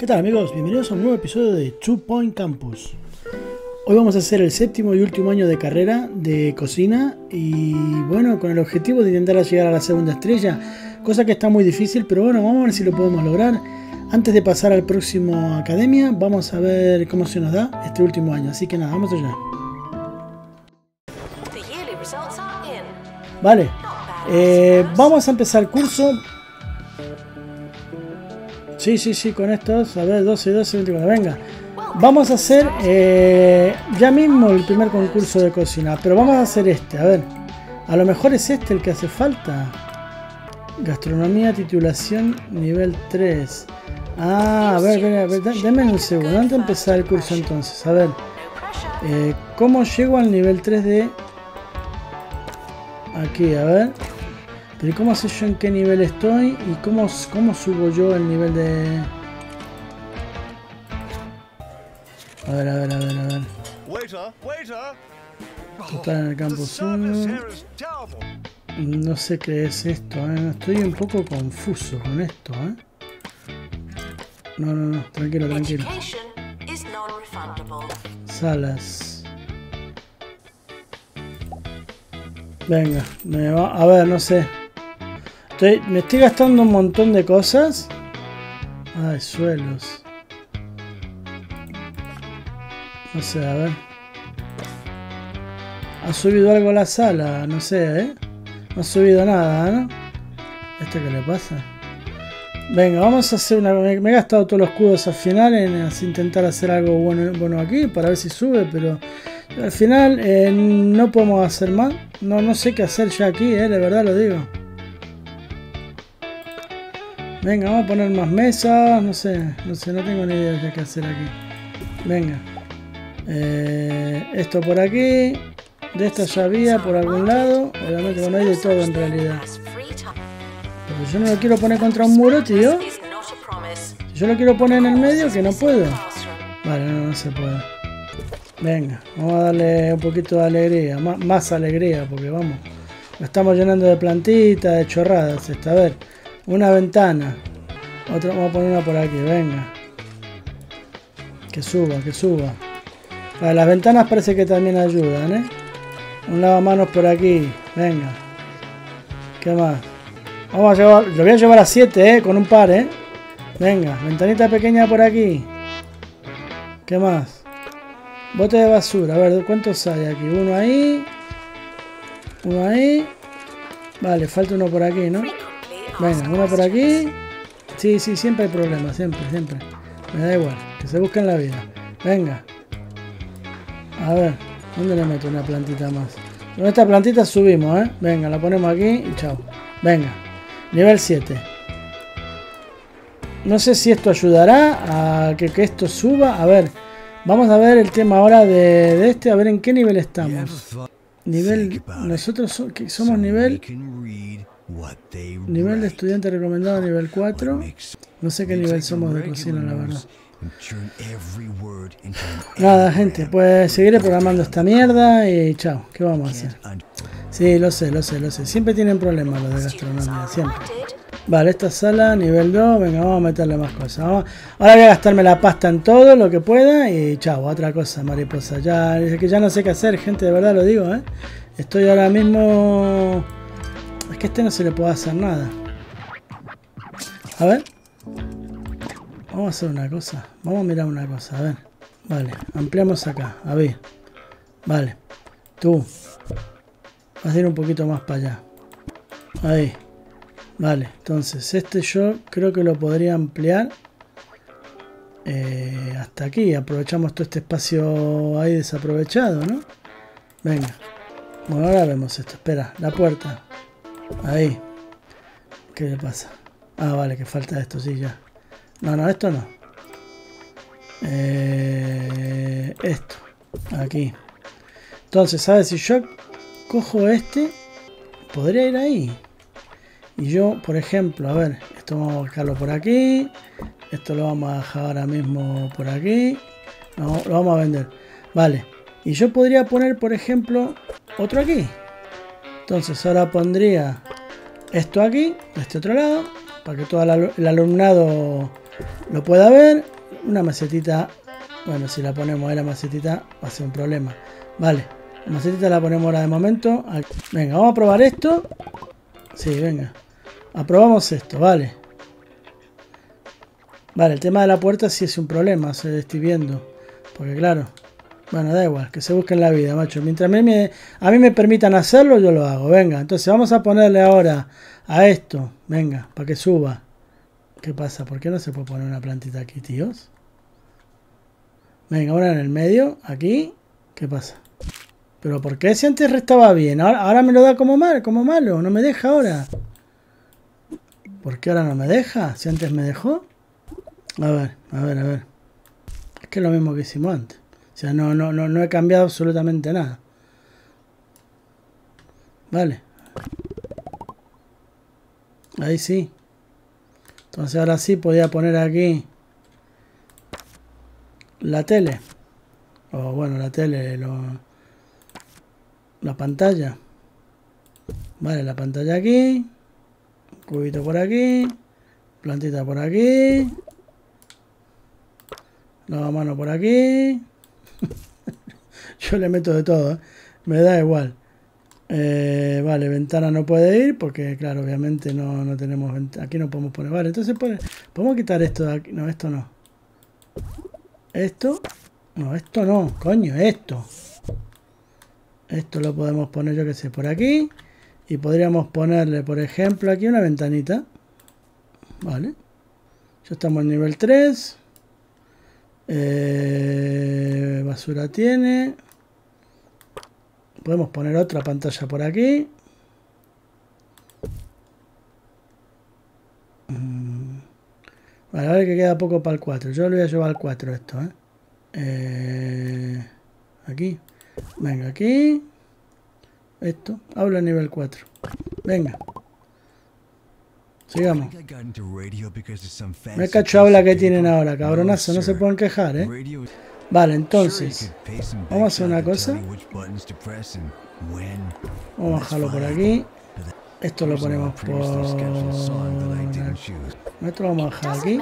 ¿Qué tal amigos? Bienvenidos a un nuevo episodio de 2 Point Campus. Hoy vamos a hacer el séptimo y último año de carrera de cocina y bueno, con el objetivo de intentar llegar a la segunda estrella, cosa que está muy difícil, pero bueno, vamos a ver si lo podemos lograr. Antes de pasar al próximo academia, vamos a ver cómo se nos da este último año, así que nada, vamos allá. Vale, vamos a empezar el curso. Sí, con estos, a ver, 12, 24, venga. Vamos a hacer ya mismo el primer concurso de cocina, pero vamos a hacer este, a ver. A lo mejor es este el que hace falta. Gastronomía, titulación, nivel 3. Ah, a ver, denme un segundo, antes de empezar el curso entonces, a ver. ¿Cómo llego al nivel 3 de...? Aquí, a ver. Pero ¿cómo sé yo en qué nivel estoy? ¿Y cómo subo yo el nivel de...? A ver. Total en el campus 1. No sé qué es esto, estoy un poco confuso con esto, No, tranquilo. Salas. Venga, a ver, no sé. Me estoy gastando un montón de cosas. Ay, suelos. No sé, a ver. Ha subido algo la sala, no sé, No ha subido nada, ¿no? ¿Esto qué le pasa? Venga, vamos a hacer una... Me he gastado todos los escudos al final en intentar hacer algo bueno aquí para ver si sube, pero... Al final no podemos hacer más. No sé qué hacer ya aquí, de verdad lo digo. Venga, vamos a poner más mesas. No sé, no tengo ni idea de qué hacer aquí. Venga. Esto por aquí. De esta ya había por algún lado. Obviamente, bueno, hay de todo en realidad. Pero yo no lo quiero poner contra un muro, tío. Si yo lo quiero poner en el medio, que no puedo. Vale, no se puede. Venga, vamos a darle un poquito de alegría, más alegría, porque vamos, lo estamos llenando de plantitas, de chorradas. A ver, una ventana, otra, vamos a poner una por aquí, venga. Que suba. Vale, las ventanas parece que también ayudan, Un lavamanos por aquí, venga. ¿Qué más? Vamos a llevar, lo voy a llevar a 7, con un par, Venga, ventanita pequeña por aquí. ¿Qué más? Bote de basura, a ver, ¿cuántos hay aquí? Uno ahí. Vale, falta uno por aquí, ¿no? Venga, uno por aquí. Sí, siempre hay problemas, siempre. Me da igual, que se busquen la vida. Venga. A ver, ¿dónde le meto una plantita más? Con esta plantita subimos, Venga, la ponemos aquí y chao. Venga, nivel 7. No sé si esto ayudará a que esto suba. A ver. Vamos a ver el tema ahora de este, a ver en qué nivel estamos. Nosotros somos nivel de estudiante recomendado nivel 4. No sé qué nivel somos de cocina, la verdad. Nada, gente, pues seguiré programando esta mierda y chao. ¿Qué vamos a hacer? Sí, lo sé. Siempre tienen problemas los de gastronomía, siempre. Vale, esta sala, nivel 2, venga, vamos a meterle más cosas. Ahora voy a gastarme la pasta en todo lo que pueda y chao, otra cosa, mariposa. Es que ya no sé qué hacer, gente, de verdad lo digo, Estoy ahora mismo... Es que no se le puede hacer nada. A ver. Vamos a hacer una cosa. Vamos a mirar una cosa, a ver. Vale, ampliamos acá, a ver. Vale. Tú. Vas a ir un poquito más para allá. Ahí. Vale, entonces este yo creo que lo podría ampliar hasta aquí. Aprovechamos todo este espacio ahí desaprovechado, ¿no? Venga. Bueno, ahora vemos esto. Espera, la puerta. Ahí. ¿Qué le pasa? Ah, vale, que falta esto, sí, ya. No, esto no. Esto. Aquí. Entonces, ¿sabes? Si yo cojo este, podría ir ahí. Y yo, por ejemplo, a ver, esto vamos a buscarlo por aquí. Esto lo vamos a dejar ahora mismo por aquí. No, lo vamos a vender. Vale. Y yo podría poner, por ejemplo, otro aquí. Entonces ahora pondría esto aquí, de este otro lado, para que todo el alumnado lo pueda ver. una macetita. Bueno, si la ponemos ahí la macetita va a ser un problema. Vale, la macetita la ponemos ahora de momento. Venga, vamos a probar esto. Sí, venga. Aprobamos esto, vale. Vale, el tema de la puerta sí es un problema, se estoy viendo. Porque claro, bueno, da igual, que se busquen la vida, macho. Mientras a mí me permitan hacerlo, yo lo hago. Venga, entonces vamos a ponerle ahora a esto. Venga, para que suba. ¿Qué pasa? ¿Por qué no se puede poner una plantita aquí, tíos? Venga, ahora en el medio, aquí. ¿Qué pasa? ¿Pero por qué si antes estaba bien? Ahora me lo da como malo, no me deja ahora. ¿Por qué ahora no me deja? Si antes me dejó. A ver. Es que es lo mismo que hicimos antes. O sea, no he cambiado absolutamente nada. Vale. Ahí sí. Entonces ahora sí podía poner aquí la tele. O bueno, la tele, la pantalla. Vale, la pantalla aquí. Cubito por aquí. Plantita por aquí. Lavamano por aquí. Yo le meto de todo, ¿eh? Me da igual. Vale, ventana no puede ir porque, claro, obviamente no tenemos ventana. Aquí no podemos poner. Vale, entonces podemos quitar esto de aquí. No, esto no. Esto. No, esto no. Coño, esto. Esto lo podemos poner, yo que sé, por aquí. Y podríamos ponerle, por ejemplo, aquí una ventanita. Vale. Ya estamos en nivel 3. Basura tiene. Podemos poner otra pantalla por aquí. Vale, a ver que queda poco para el 4. Yo le voy a llevar al 4 esto, aquí. Venga, aquí. Esto. Habla a nivel 4. Venga. Sigamos. Me cacho habla que tienen ahora, cabronazo. No se pueden quejar, Vale, entonces. Vamos a hacer una cosa. Vamos a bajarlo por aquí. Esto lo ponemos por... Esto lo vamos a bajar aquí.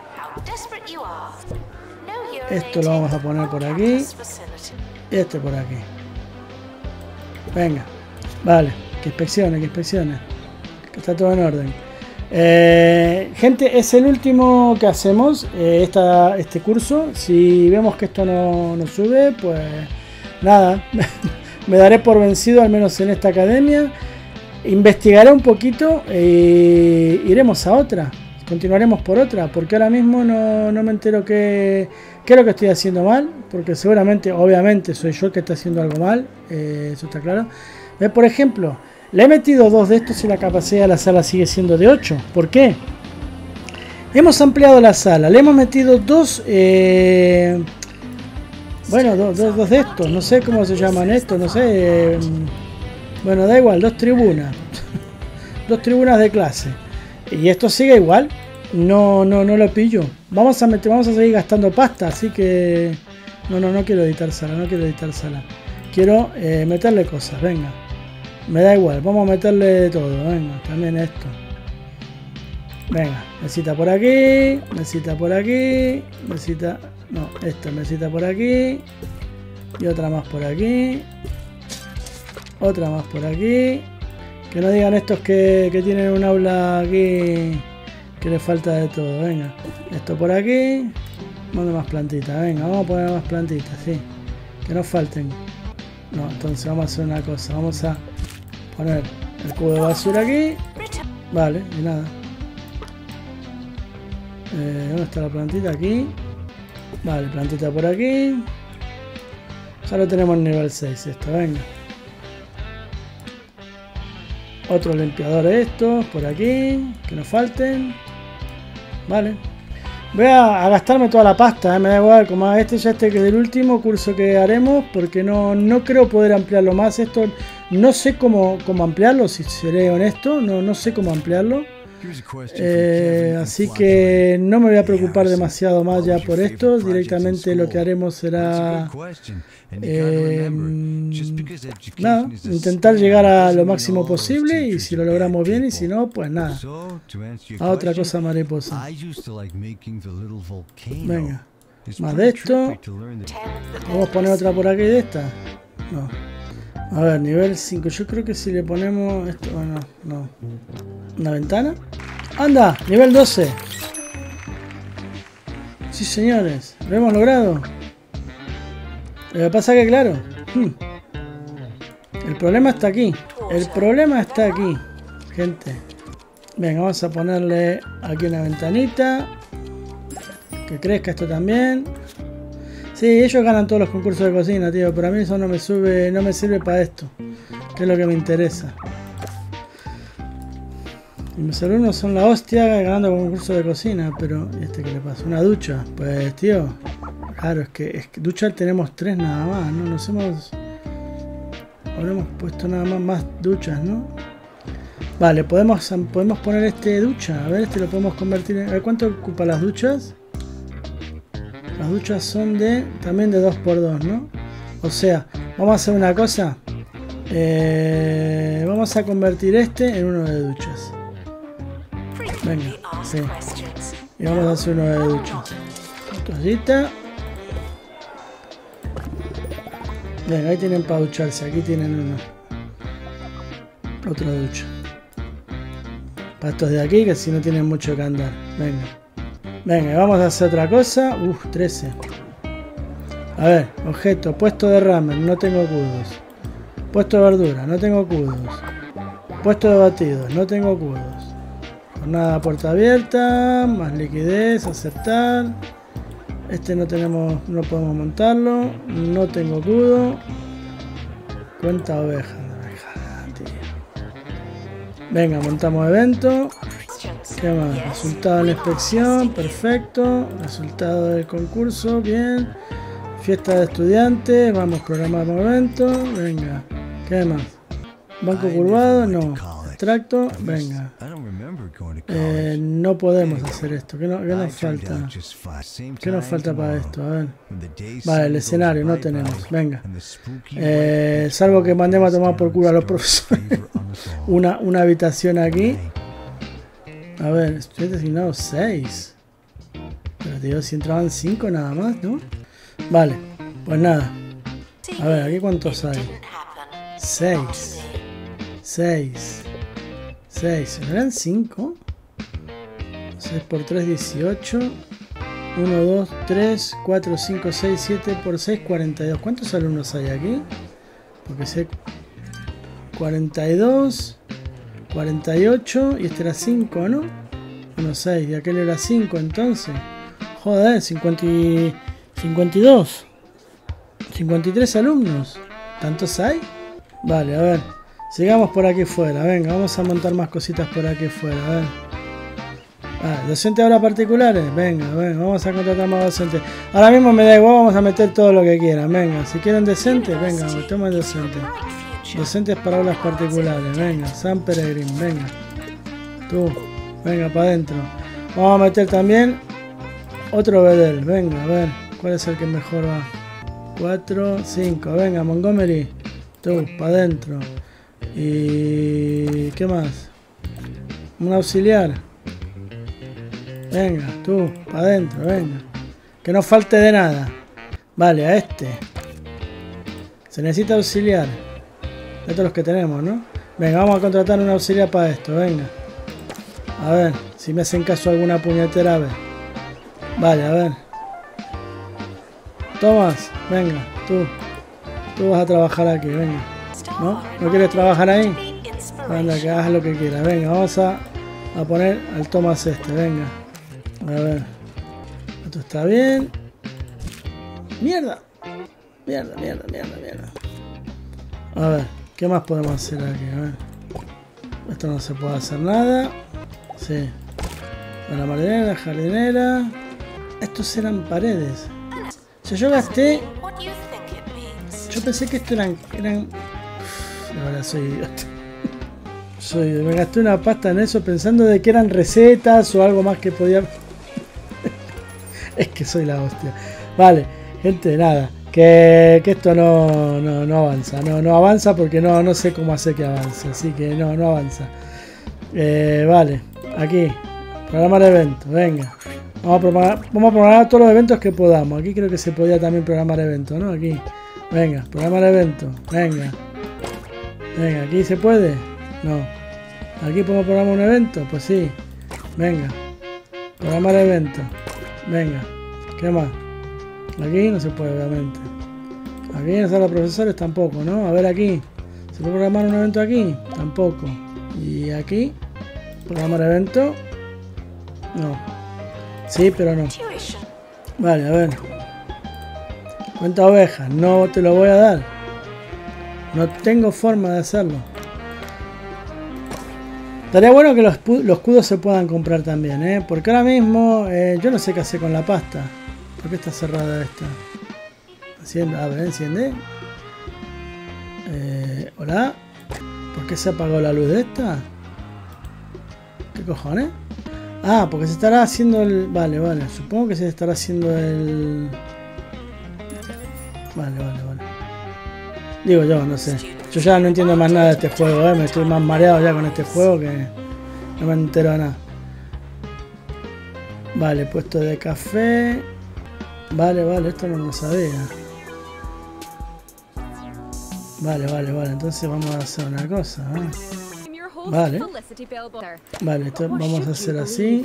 Esto lo vamos a poner por aquí. Y este por aquí. Venga. Vale. Que inspeccione, que está todo en orden. Gente, es el último que hacemos este curso. Si vemos que esto no sube, pues nada. Me daré por vencido, al menos en esta academia. Investigaré un poquito e iremos a otra. Continuaremos por otra, porque ahora mismo no me entero qué es lo que estoy haciendo mal, porque seguramente, obviamente, soy yo el que está haciendo algo mal, eso está claro. Por ejemplo, le he metido 2 de estos y la capacidad de la sala sigue siendo de 8. ¿Por qué? Hemos ampliado la sala, le hemos metido 2, bueno, dos de estos, no sé cómo se llaman estos, no sé, bueno, da igual, 2 tribunas, 2 tribunas de clase. Y esto sigue igual, no lo pillo. Vamos a seguir gastando pasta, así que no quiero editar sala, Quiero meterle cosas, venga. Me da igual, vamos a meterle todo, venga, también esto. Venga, mesita por aquí, mesita por aquí, mesita, no, esta mesita por aquí. Y otra más por aquí. Otra más por aquí. Que no digan estos que tienen un aula aquí que les falta de todo. Venga, esto por aquí. ¿Dónde más plantitas? Venga, vamos a poner más plantitas, sí. Que no falten. No, entonces vamos a hacer una cosa. Vamos a poner el cubo de basura aquí. Vale, y nada. ¿Dónde está la plantita? Aquí. Vale, plantita por aquí. Ya lo tenemos en nivel 6 esto, venga. Otro limpiador estos, por aquí, que no falten. Vale. Voy a gastarme toda la pasta, me da igual, como este ya que es el último curso que haremos, porque no creo poder ampliarlo más. Esto no sé cómo ampliarlo, si seré honesto, no sé cómo ampliarlo. Así que no me voy a preocupar demasiado más ya por esto. Directamente lo que haremos será nada, intentar llegar a lo máximo posible, y si lo logramos bien, y si no, pues nada, a otra cosa mariposa. Venga, Más de esto. ¿Vamos a poner otra por aquí de esta? No. A ver, nivel 5. Yo creo que si le ponemos esto... Bueno, no. ¿Una ventana? ¡Anda! Nivel 12. Sí, señores. Lo hemos logrado. Lo que pasa que, claro... El problema está aquí. El problema está aquí, gente. Venga, vamos a ponerle aquí una ventanita. Que crezca esto también. Sí, ellos ganan todos los concursos de cocina, tío. Pero a mí eso no me sirve para esto. Que es lo que me interesa. Y mis alumnos son la hostia ganando concursos de cocina. Pero, ¿y este qué le pasa? ¿Una ducha? Pues, tío. Claro, es que ducha tenemos 3 nada más, ¿no? Nos hemos... Habremos puesto nada más duchas, ¿no? Vale, podemos poner este ducha. A ver, este lo podemos convertir en... A ver, ¿cuánto ocupa las duchas? Las duchas son también de 2×2, ¿no? O sea, vamos a hacer una cosa. Vamos a convertir este en uno de duchas. Venga, sí. Y vamos a hacer uno de duchas. Toallita. Venga, ahí tienen para ducharse. Aquí tienen uno. Otra ducha. Para estos de aquí, que si no tienen mucho que andar. Venga. Venga, vamos a hacer otra cosa. 13. A ver, objeto. Puesto de ramen. No tengo cudos. Puesto de verdura. No tengo cudos. Puesto de batidos. No tengo cudos. Jornada puerta abierta. Más liquidez. Aceptar. Este no podemos montarlo. No tengo cudo. Cuenta oveja. Venga, montamos evento. ¿Qué más? Resultado de la inspección. Perfecto. Resultado del concurso. Bien. Fiesta de estudiantes. Vamos, programamos evento. Venga. ¿Qué más? Banco curvado. No. Extracto. Venga. No podemos hacer esto. ¿Qué nos falta? ¿Qué nos falta para esto? A ver. Vale, el escenario no tenemos. Venga. Salvo que mandemos a tomar por culo a los profesores. una habitación aquí. A ver, estoy asignado 6. Pero tío, si entraban 5 nada más, ¿no? Vale, pues nada. A ver, aquí cuántos hay. 6. 6. ¿No eran 5? 6 por 3, 18. 1, 2, 3, 4, 5, 6, 7 por 6, 42. ¿Cuántos alumnos hay aquí? Porque sé... 42, 48, y este era 5, ¿no? 1, 6, y aquel era 5, entonces. Joder, 52. 53 alumnos. ¿Tantos hay? Vale, a ver. Sigamos por aquí fuera. Venga, vamos a montar más cositas por aquí fuera. A ver. ¿Docentes ahora particulares? Venga, vamos a contratar más docentes. Ahora mismo me da igual, vamos a meter todo lo que quieran. Venga, si quieren docentes, venga, metemos docentes. Docentes para aulas particulares. Venga, San Peregrín, venga. Tú, venga, para adentro. Vamos a meter también otro Bedel. Venga, a ver, ¿cuál es el que mejor va? 4, 5, venga, Montgomery. Tú, para adentro. ¿Y qué más? Un auxiliar. Venga, tú, para adentro, venga. Que no falte de nada. Vale, a este. Se necesita auxiliar. Estos son los que tenemos, ¿no? Venga, vamos a contratar un auxiliar para esto, venga. A ver, si me hacen caso alguna puñetera vez. Vale, a ver. Tomás, venga, tú. Tú vas a trabajar aquí, venga. ¿No? ¿No quieres trabajar ahí? Anda, que hagas lo que quieras. Venga, vamos a poner al Tomás este, venga. A ver. Esto está bien. ¡Mierda! Mierda. A ver, ¿qué más podemos hacer aquí? A ver. Esto no se puede hacer nada. Sí. La marinera, la jardinera. Estos eran paredes. O sea, yo gasté... Yo pensé que esto eran... Ahora soy idiota. Me gasté una pasta en eso pensando de que eran recetas o algo más que podía... Es que soy la hostia. Vale, gente, nada. Que esto no avanza. No avanza porque no sé cómo hacer que avance. Así que no avanza. Vale, aquí. Programar evento. Venga. Vamos a programar todos los eventos que podamos. Aquí creo que se podía también programar eventos, ¿no? Aquí. Venga, programar eventos. Venga. Venga, ¿aquí se puede? No. ¿Aquí podemos programar un evento? Pues sí. Venga. Programar eventos. Venga. ¿Qué más? Aquí no se puede, obviamente. Aquí en la sala de profesores tampoco, ¿no? A ver aquí. ¿Se puede programar un evento aquí? Tampoco. Y aquí. Programar evento. No. Sí, pero no. Vale, a ver. Cuenta ovejas. No te lo voy a dar. No tengo forma de hacerlo. Estaría bueno que los cudos se puedan comprar también, ¿eh? Porque ahora mismo yo no sé qué hacer con la pasta. ¿Por qué está cerrada esta? Enciende, abre, enciende. Hola. ¿Por qué se apagó la luz de esta? ¿Qué cojones? Ah, porque se estará haciendo el... Vale, vale. Supongo que se estará haciendo el... Vale. Digo yo, no sé. Yo ya no entiendo más nada de este juego, ¿eh? Me estoy más mareado ya con este juego que... No me entero de nada. Vale, puesto de café. Vale, esto no lo sabía. Vale. Entonces vamos a hacer una cosa, ¿eh? Vale, esto vamos a hacer así.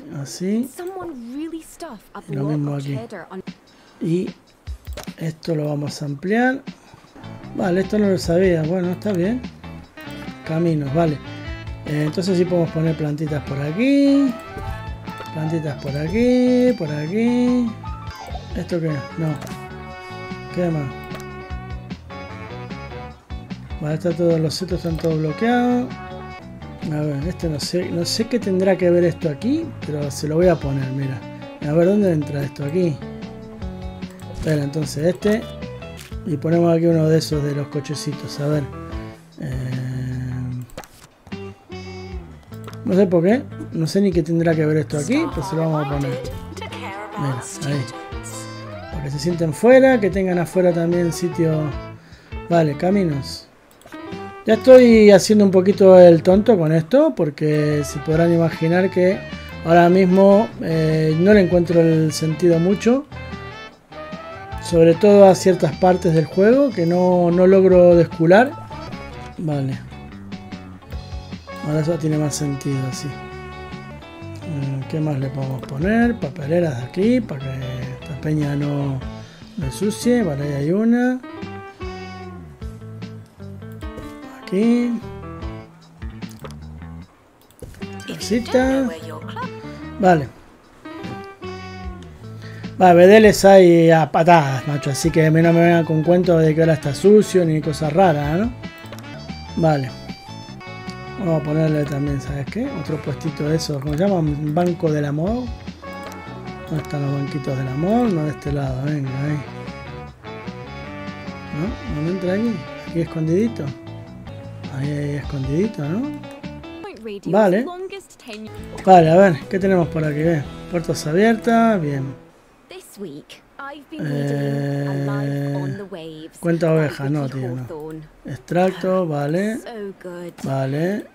Y lo mismo aquí. Y esto lo vamos a ampliar. Vale, esto no lo sabía. Bueno, está bien. Caminos, vale. Entonces sí podemos poner plantitas por aquí. Plantitas por aquí. Por aquí. ¿Esto qué? No. ¿Qué más? Vale, está todo, los setos están todos bloqueados. A ver, este no sé qué tendrá que ver esto aquí, pero se lo voy a poner, mira. A ver, ¿dónde entra esto? Aquí. Espera, entonces este. Y ponemos aquí uno de esos de los cochecitos, a ver. No sé por qué. No sé ni qué tendrá que ver esto aquí, pero se lo vamos a poner. Mira, ahí. Para que se sienten fuera, que tengan afuera también sitio. Vale, caminos. Ya estoy haciendo un poquito el tonto con esto, porque se podrán imaginar que ahora mismo no le encuentro el sentido mucho. Sobre todo a ciertas partes del juego que no logro descular. Vale. Ahora eso tiene más sentido, sí. ¿Qué más le podemos poner? Papeleras de aquí, para que esta peña no ensucie. Vale, ahí hay una. Aquí. Cosita. Vale. Vale, bedeles hay a patadas, macho. Así que no me vengan con cuentos de que ahora está sucio ni cosas raras, ¿no? Vale. Vamos a ponerle también, ¿sabes qué? Otro puestito de esos, ¿cómo se llama? Un banco del amor. ¿Dónde están los banquitos del amor? No de este lado, venga, ahí. ¿No? ¿No entra aquí? Aquí escondidito. Ahí escondidito, ¿no? Vale. Vale, a ver, ¿qué tenemos por aquí? Puertas abiertas, bien. Cuenta oveja, no, tío, no. Extracto, vale. Vale.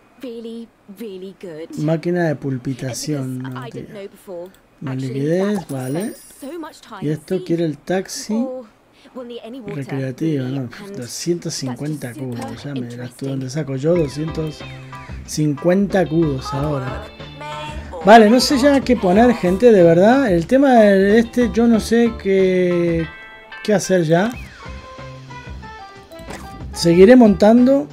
Máquina de pulpitación, no, tío. Más liquidez, vale. Y esto quiere el taxi recreativo, ¿no? 250 cubos, ya me dirás tú dónde saco yo 250 cubos ahora. Vale, no sé ya qué poner, gente, de verdad. El tema de este, yo no sé qué hacer ya. Seguiré montando.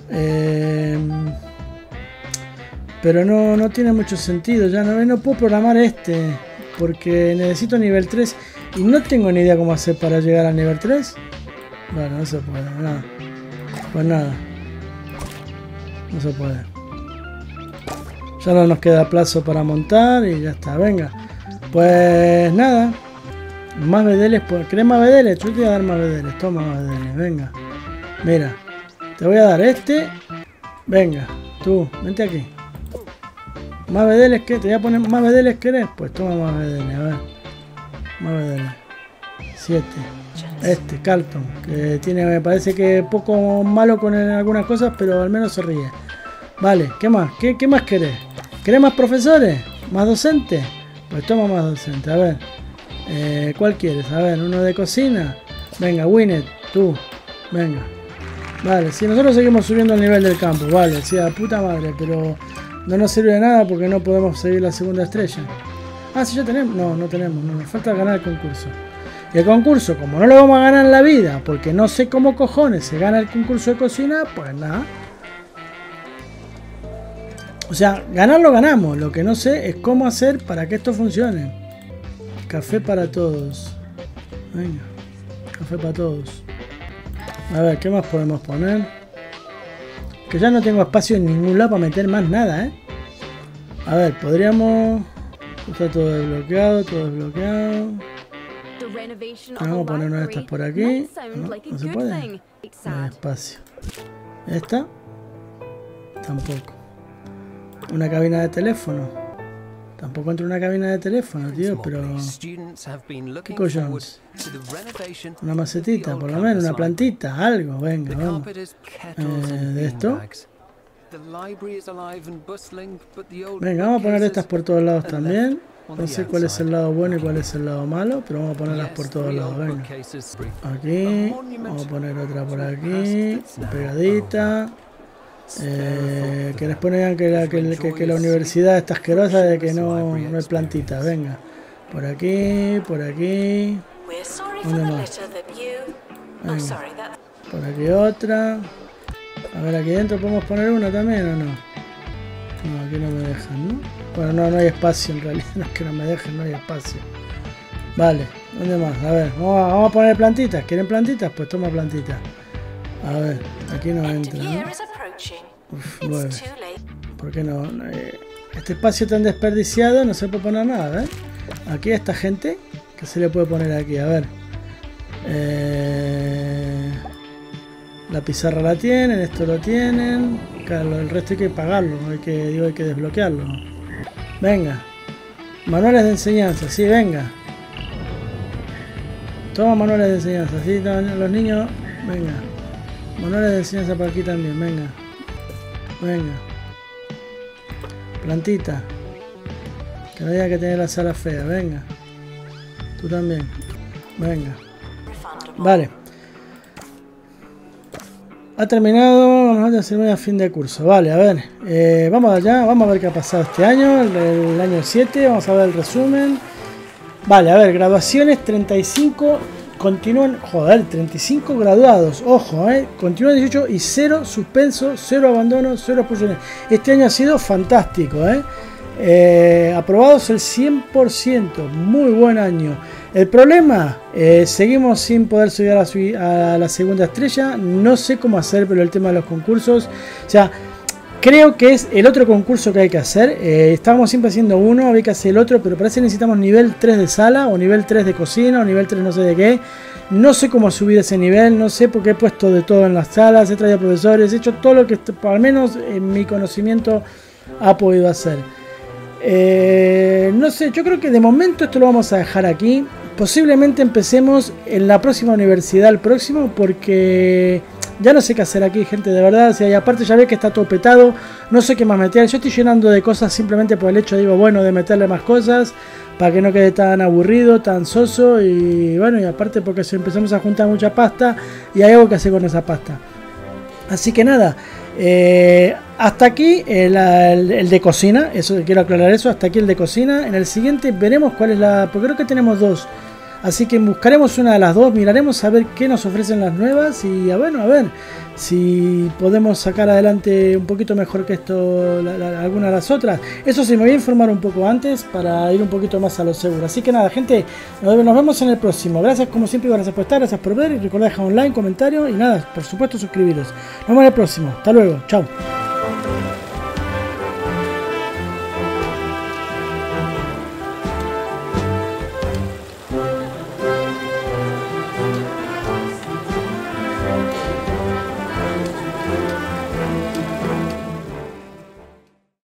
Pero no tiene mucho sentido. Ya no puedo programar este. Porque necesito nivel 3. Y no tengo ni idea cómo hacer para llegar al nivel 3. Bueno, no se puede, nada. Pues nada. No se puede. Ya no nos queda plazo para montar y ya está, venga. Pues nada. Más bedeles, pues. ¿Querés más bedeles? Yo te voy a dar más bedeles. Toma más bedeles, venga. Mira. Te voy a dar este. Venga, tú, vente aquí. Más bedeles, ¿qué? Te voy a poner más bedeles, ¿querés? Pues toma más bedeles, a ver. Más bedeles. 7. Este, Carlton, que tiene, me parece que poco malo con algunas cosas, pero al menos se ríe. Vale, ¿qué más? ¿Qué más querés? ¿Querés más profesores? ¿Más docentes? Pues toma más docente. A ver. ¿Cuál quieres? A ver, uno de cocina. Venga, Winnet, tú. Venga. Vale, si nosotros seguimos subiendo el nivel del campo, vale, sí, a puta madre, pero no nos sirve de nada porque no podemos seguir la segunda estrella. Ah, sí, ya tenemos. No, no tenemos, no, nos falta ganar el concurso. Y el concurso, como no lo vamos a ganar en la vida, porque no sé cómo cojones se gana el concurso de cocina, pues nada. O sea, ganarlo ganamos, lo que no sé es cómo hacer para que esto funcione. Café para todos. Venga, café para todos. A ver, ¿qué más podemos poner? Que ya no tengo espacio en ningún lado para meter más nada, ¿eh? A ver, podríamos... Está todo desbloqueado, todo desbloqueado. Vamos a poner una de estas por aquí. No, no se puede. No hay espacio. ¿Esta? Tampoco. Una cabina de teléfono. Tampoco entro en una cabina de teléfono, tío, pero... ¿Qué cojones? Una macetita, por lo menos, una plantita, algo, venga, vamos. ¿De esto? Venga, vamos a poner estas por todos lados también. No sé cuál es el lado bueno y cuál es el lado malo, pero vamos a ponerlas por todos lados, venga. Aquí, vamos a poner otra por aquí, pegadita. Que les ponen que la universidad está asquerosa de que no hay plantitas, venga. Por aquí, por aquí. ¿Dónde más? Venga. Por aquí otra. A ver, aquí dentro podemos poner una también o no. No, aquí no me dejan, ¿no? Bueno, no hay espacio en realidad, no es que no me dejen, no hay espacio. Vale, ¿dónde más? A ver, vamos a poner plantitas. ¿Quieren plantitas? Pues toma plantitas. A ver, aquí no entra, ¿no? Uf, bueno. ¿Por qué no? Este espacio tan desperdiciado no se puede poner nada, ¿eh? Aquí a esta gente, ¿qué se le puede poner aquí? A ver. La pizarra la tienen, esto lo tienen. Claro, el resto hay que pagarlo, hay que desbloquearlo. Venga. Manuales de enseñanza, sí, venga. Toma manuales de enseñanza, sí, los niños, venga. Manuales de enseñanza para aquí también, venga. Venga. Plantita. Que no diga que tiene la sala fea, venga. Tú también. Venga. Vale. Ha terminado, vamos a hacer a fin de curso. Vale, a ver. Vamos allá, vamos a ver qué ha pasado este año, el año 7. Vamos a ver el resumen. Vale, a ver, graduaciones 35. Continúan, joder, 35 graduados, ojo, continúan 18 y 0 suspenso, 0 abandono, 0 expulsiones. Este año ha sido fantástico, aprobados el 100%, muy buen año. El problema, seguimos sin poder subir a la segunda estrella, no sé cómo hacer, pero el tema de los concursos, o sea, creo que es el otro concurso que hay que hacer. Estábamos siempre haciendo uno, había que hacer el otro, pero parece que necesitamos nivel 3 de sala, o nivel 3 de cocina, o nivel 3 no sé de qué. No sé cómo subir ese nivel, no sé por qué he puesto de todo en las salas, he traído profesores, he hecho todo lo que al menos en mi conocimiento ha podido hacer. No sé, yo creo que de momento esto lo vamos a dejar aquí. Posiblemente empecemos en la próxima universidad, el próximo, porque... ya no sé qué hacer aquí, gente, de verdad. O sea, y aparte ya ve que está todo petado. No sé qué más meter. Yo estoy llenando de cosas simplemente por el hecho, digo, bueno, de meterle más cosas. Para que no quede tan aburrido, tan soso. Y bueno, y aparte porque si empezamos a juntar mucha pasta. Y hay algo que hacer con esa pasta. Así que nada. Hasta aquí el de cocina. Eso quiero aclarar eso. Hasta aquí el de cocina. En el siguiente veremos cuál es la... porque creo que tenemos dos. Así que buscaremos una de las dos, miraremos a ver qué nos ofrecen las nuevas y a ver si podemos sacar adelante un poquito mejor que esto alguna de las otras. Eso sí, me voy a informar un poco antes para ir un poquito más a lo seguro. Así que nada, gente, nos vemos en el próximo. Gracias como siempre, gracias por estar, gracias por ver y recordad dejar un like, comentario y nada, por supuesto suscribiros. Nos vemos en el próximo. Hasta luego, chao.